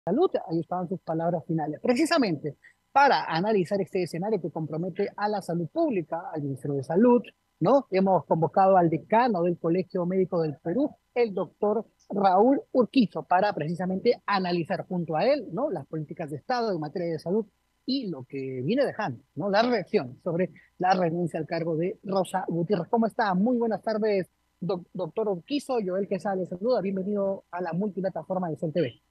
Salud, ahí estaban sus palabras finales. Precisamente para analizar este escenario que compromete a la salud pública, al Ministerio de Salud, ¿no? Hemos convocado al decano del Colegio Médico del Perú, el doctor Raúl Urquizo, para precisamente analizar junto a él, ¿no? Las políticas de Estado en materia de salud y lo que viene dejando, ¿no? La reacción sobre la renuncia al cargo de Rosa Gutiérrez. ¿Cómo está? Muy buenas tardes, doctor Urquizo. Joel Quesada le saluda. Bienvenido a la multiplataforma de Sol TV.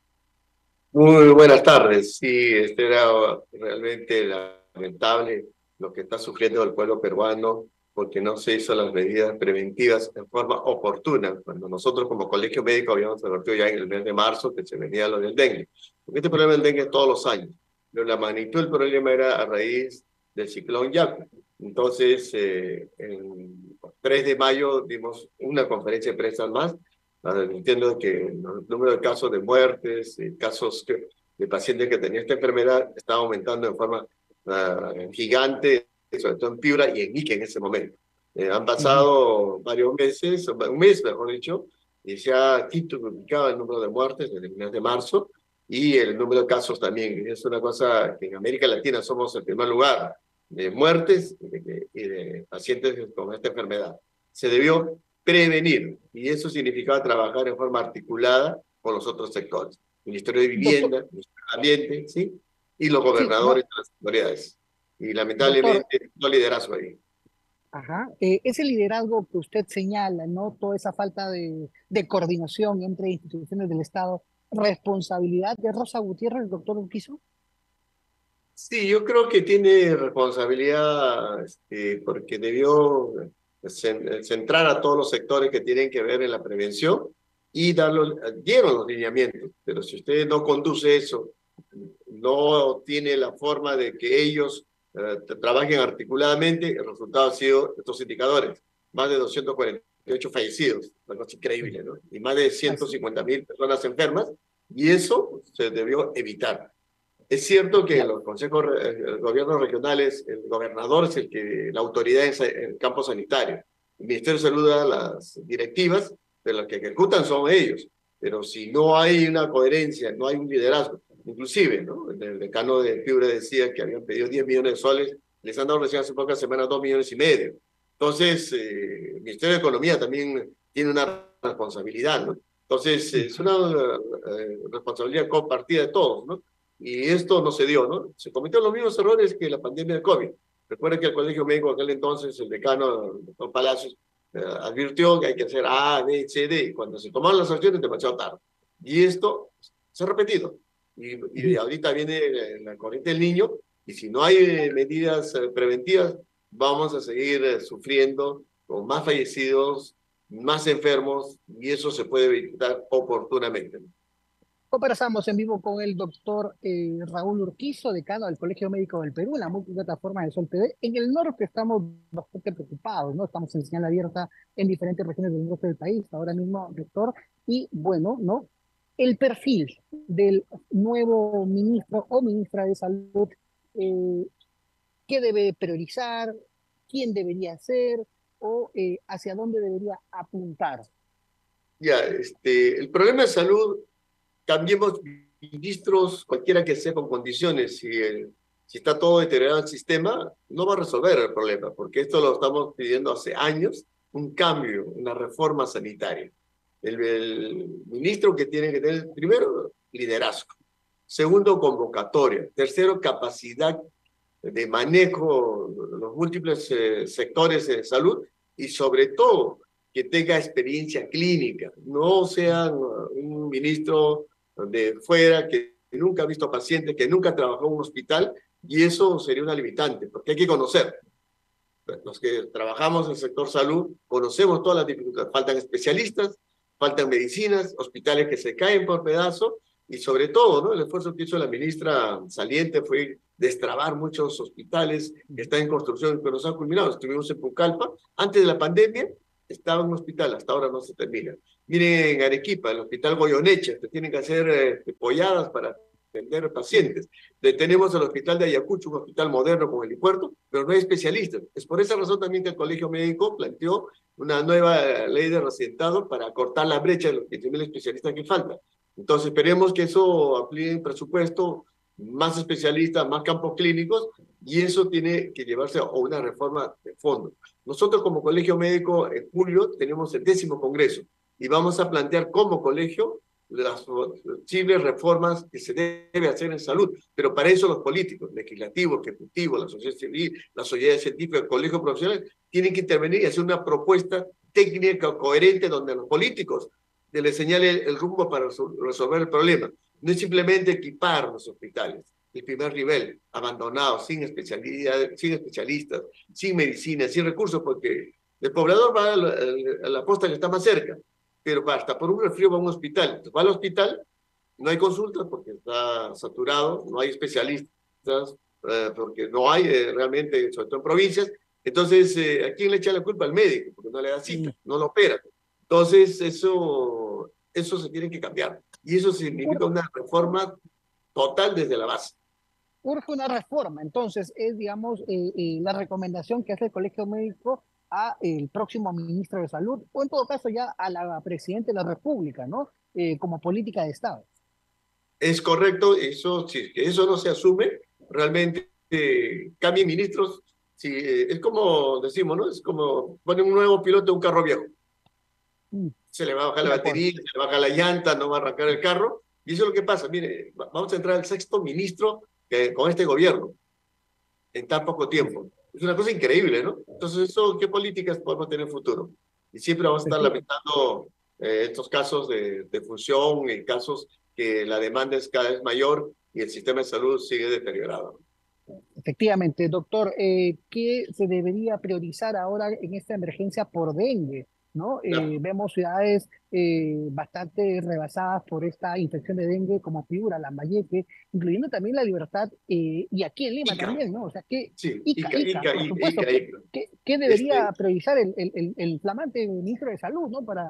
Muy buenas tardes. Sí, este era realmente lamentable lo que está sufriendo el pueblo peruano porque no se hizo las medidas preventivas en forma oportuna. Cuando nosotros como colegio médico habíamos advertido ya en el mes de marzo que se venía lo del dengue. Porque este problema del dengue es todos los años. Pero la magnitud del problema era a raíz del ciclón Yaku. Entonces, el 3 de mayo dimos una conferencia de prensa más. Entiendo que el número de casos de muertes, casos de pacientes que tenían esta enfermedad estaba aumentando de forma gigante, sobre todo en Piura y en Ica en ese momento. Han Ujú. pasado varios meses, un mes mejor dicho, y se ha quintuplicado el número de muertes desde el mes de marzo y el número de casos también. Es una cosa que en América Latina somos el primer lugar de muertes y de pacientes con esta enfermedad. Se debió prevenir, y eso significaba trabajar en forma articulada con los otros sectores, Ministerio de Doctor, Vivienda, Ministerio de Ambiente, ¿sí? Y los sí, no, gobernadores de las autoridades. Y doctor, lamentablemente no liderazgo ahí. ajá, ese liderazgo que usted señala, ¿no? Toda esa falta de coordinación entre instituciones del Estado, responsabilidad de Rosa Gutiérrez, el doctor Urquizo. Sí, yo creo que tiene responsabilidad porque debió centrar a todos los sectores que tienen que ver en la prevención y dieron los lineamientos. Pero si usted no conduce eso, no tiene la forma de que ellos trabajen articuladamente, el resultado ha sido estos indicadores. Más de 248 fallecidos, una cosa increíble, ¿no? Y más de Así, 150.000 personas enfermas, y eso se debió evitar. Es cierto que claro. los consejos, gobiernos regionales, el gobernador es la autoridad en el campo sanitario. El Ministerio de Salud da las directivas, pero los que ejecutan son ellos. Pero si no hay una coherencia, no hay un liderazgo, inclusive, ¿no? El decano de Fibra decía que habían pedido 10 millones de soles, les han dado recién hace pocas semanas 2,5 millones. Entonces, el Ministerio de Economía también tiene una responsabilidad, ¿no? Entonces, es una responsabilidad compartida de todos, ¿no? Y esto no se dio, ¿no? Se cometieron los mismos errores que la pandemia de COVID. Recuerden que el Colegio Médico, aquel entonces, el decano, el doctor Palacios, advirtió que hay que hacer A, B, C, D, y cuando se tomaron las acciones, demasiado tarde. Y esto se ha repetido. Y Ujú. ahorita viene la corriente del niño, y si no hay medidas preventivas, vamos a seguir sufriendo con más fallecidos, más enfermos, y eso se puede evitar oportunamente. Conversamos en vivo con el doctor Raúl Urquizo, decano del Colegio Médico del Perú, en la multiplataforma de Sol TV. En el norte estamos bastante preocupados, ¿no? Estamos en señal abierta en diferentes regiones del norte del país, ahora mismo, doctor. Y bueno, ¿no? El perfil del nuevo ministro o ministra de Salud, eh, ¿qué debe priorizar? ¿Quién debería ser? ¿O hacia dónde debería apuntar? Ya, el problema de salud, cambiemos ministros, cualquiera que sea con condiciones. Si está todo deteriorado el sistema, no va a resolver el problema, porque esto lo estamos pidiendo hace años, un cambio, una reforma sanitaria. El ministro que tiene que tener, primero, liderazgo. Segundo, convocatoria. Tercero, capacidad de manejo de los múltiples sectores de salud y sobre todo que tenga experiencia clínica, no sea un ministro de fuera que nunca ha visto pacientes, que nunca trabajó en un hospital, y eso sería una limitante, porque hay que conocer. Los que trabajamos en el sector salud conocemos todas las dificultades. Faltan especialistas, faltan medicinas, hospitales que se caen por pedazo y sobre todo, ¿no? El esfuerzo que hizo la ministra saliente fue destrabar muchos hospitales que están en construcción y que no se han culminado. Estuvimos en Pucallpa. Antes de la pandemia estaba en un hospital, hasta ahora no se termina. Miren en Arequipa, el hospital Goyoneche, que tienen que hacer polladas para atender pacientes. Tenemos el hospital de Ayacucho, un hospital moderno con helipuerto, pero no hay especialistas. Es por esa razón también que el Colegio Médico planteó una nueva ley de residentado para cortar la brecha de los 15.000 especialistas que faltan. Entonces esperemos que eso amplíe presupuesto, más especialistas, más campos clínicos, y eso tiene que llevarse a una reforma de fondo. Nosotros como Colegio Médico en julio tenemos el 10º Congreso y vamos a plantear como colegio las posibles reformas que se debe hacer en salud, pero para eso los políticos, legislativos, ejecutivos, la sociedad civil, la sociedad científica, el colegio profesional, tienen que intervenir y hacer una propuesta técnica coherente donde los políticos le señale el rumbo para resolver el problema. No es simplemente equipar los hospitales, el primer nivel, abandonados, sin especialidad, sin especialistas, sin medicina, sin recursos, porque el poblador va a la posta que está más cerca, pero hasta por un resfrío va a un hospital. Entonces, va al hospital, no hay consultas porque está saturado, no hay especialistas porque no hay realmente, sobre todo en provincias. Entonces, ¿a quién le echa la culpa? Al médico, porque no le da cita, no lo opera. Entonces, eso se tiene que cambiar. Y eso significa una reforma total desde la base. Urge una reforma, entonces es, digamos, la recomendación que hace el Colegio Médico a el próximo ministro de Salud, o en todo caso ya a la Presidenta de la República, ¿no? Como política de Estado. Es correcto, eso, si eso no se asume, realmente cambien ministros. Si, es como decimos, ¿no? Es como poner un nuevo piloto a un carro viejo. Mm, Se le va a bajar la de acuerdo. batería, se le baja la llanta, no va a arrancar el carro. Y eso es lo que pasa. Mire, vamos a entrar al 6º ministro con este gobierno en tan poco tiempo. Es una cosa increíble, ¿no? Entonces, eso, ¿qué políticas podemos tener en el futuro? Y siempre vamos a estar Efecti- lamentando estos casos de fusión, en casos que la demanda es cada vez mayor y el sistema de salud sigue deteriorado. Efectivamente, doctor, ¿qué se debería priorizar ahora en esta emergencia por dengue? ¿No? Claro. Vemos ciudades bastante rebasadas por esta infección de dengue como Piura, Lambayeque, incluyendo también La Libertad y aquí en Lima ICA, también, ¿no? O sea, que sí, Ica, por supuesto, ICA. ¿qué debería Este, priorizar el flamante ministro de Salud, ¿no? Para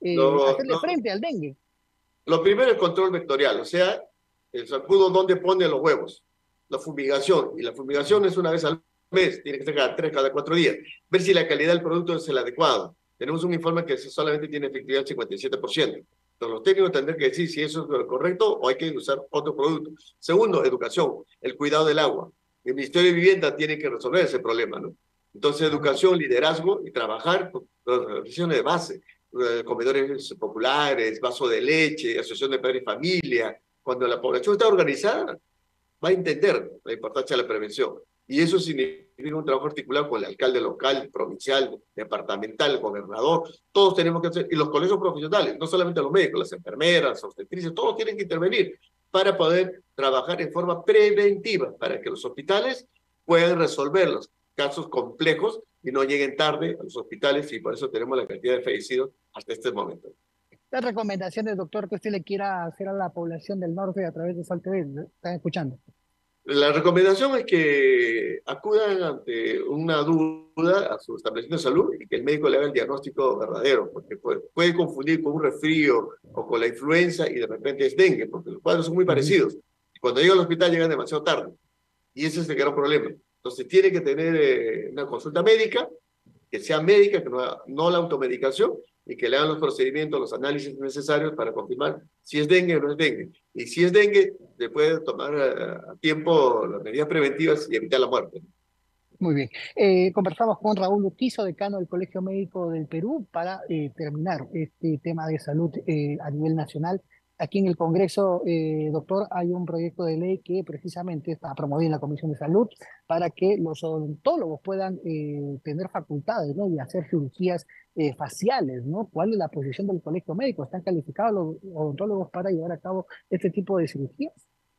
lo, hacerle lo, frente al dengue. lo primero es control vectorial, o sea, el zancudo dónde pone los huevos. La fumigación, y la fumigación es una vez al mes, tiene que ser cada 3, cada 4 días. Ver si la calidad del producto es el adecuado. Tenemos un informe que solamente tiene efectividad del 57%. Entonces, los técnicos tendrán que decir si eso es lo correcto o hay que usar otro producto. Segundo, educación, el cuidado del agua. El Ministerio de Vivienda tiene que resolver ese problema, ¿no? Entonces, educación, liderazgo y trabajar con las organizaciones de base, comedores populares, vaso de leche, asociación de padres y familia. Cuando la población está organizada, va a entender la importancia de la prevención. Y eso significa un trabajo articulado con el alcalde local, provincial, departamental, el gobernador. Todos tenemos que hacer, y los colegios profesionales, no solamente los médicos, las enfermeras, las obstetrices, todos tienen que intervenir para poder trabajar en forma preventiva, para que los hospitales puedan resolver los casos complejos y no lleguen tarde a los hospitales, y por eso tenemos la cantidad de fallecidos hasta este momento. Las recomendaciones, doctor, que usted le quiera hacer a la población del norte a través de Sol TV, ¿no? ¿Están escuchando? La recomendación es que acudan ante una duda a su establecimiento de salud y que el médico le haga el diagnóstico verdadero, porque puede confundir con un resfrío o con la influenza y de repente es dengue, porque los cuadros son muy Ujú. parecidos. Cuando llega al hospital llegan demasiado tarde y ese es el gran problema. Entonces tiene que tener una consulta médica, que sea médica, que no la automedicación, y que le hagan los procedimientos, los análisis necesarios para confirmar si es dengue o no es dengue. Y si es dengue, se puede tomar a tiempo las medidas preventivas y evitar la muerte. Muy bien. Conversamos con Raúl Urquizo, decano del Colegio Médico del Perú, para terminar este tema de salud a nivel nacional. Aquí en el Congreso, doctor, hay un proyecto de ley que precisamente está promovido en la Comisión de Salud para que los odontólogos puedan tener facultades, ¿no? Y hacer cirugías faciales, ¿no? ¿Cuál es la posición del Colegio Médico? ¿Están calificados los odontólogos para llevar a cabo este tipo de cirugías?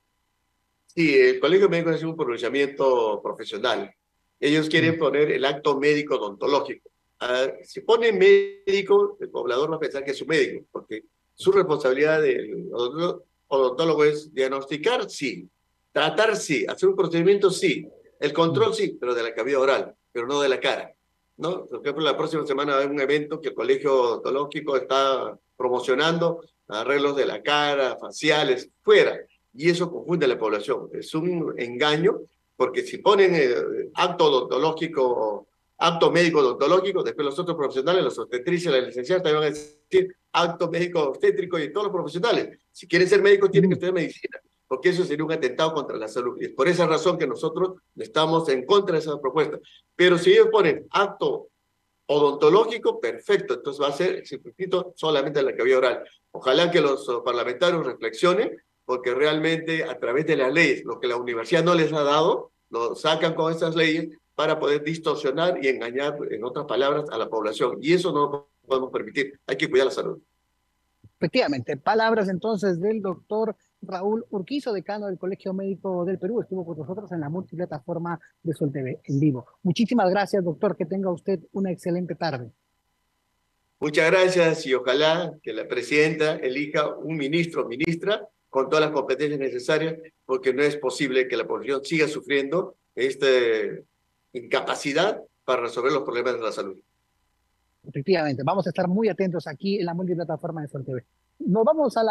Sí, el Colegio Médico es un pronunciamiento profesional. Ellos quieren Mm, poner el acto médico odontológico. Si pone médico, el poblador va a pensar que es un médico, porque su responsabilidad del odontólogo es diagnosticar, sí, tratar, sí, hacer un procedimiento, sí, el mm. control, sí, pero de la cavidad oral, pero no de la cara, ¿no? Por ejemplo, la próxima semana va a haber un evento que el Colegio Odontológico está promocionando, arreglos de la cara, faciales, fuera, y eso confunde a la población. Es un engaño, porque si ponen acto odontológico acto médico odontológico, después los otros profesionales, los obstetrices, las licenciadas también van a decir acto médico obstétrico y todos los profesionales. Si quieren ser médicos tienen que Mm. estudiar medicina, porque eso sería un atentado contra la salud. Y es por esa razón que nosotros estamos en contra de esa propuesta. Pero si ellos ponen acto odontológico, perfecto, entonces va a ser circunscrito solamente en la cavidad oral. Ojalá que los parlamentarios reflexionen, porque realmente a través de las leyes, lo que la universidad no les ha dado, lo sacan con estas leyes para poder distorsionar y engañar, en otras palabras, a la población. Y eso no lo podemos permitir. Hay que cuidar la salud. Efectivamente, palabras entonces del doctor Raúl Urquizo, decano del Colegio Médico del Perú, estuvo con nosotros en la multiplataforma de Sol TV en vivo. Muchísimas gracias, doctor, que tenga usted una excelente tarde. Muchas gracias y ojalá que la presidenta elija un ministro o ministra con todas las competencias necesarias, porque no es posible que la población siga sufriendo esta incapacidad para resolver los problemas de la salud. Efectivamente, vamos a estar muy atentos aquí en la multiplataforma de Sol TV. Nos vamos a la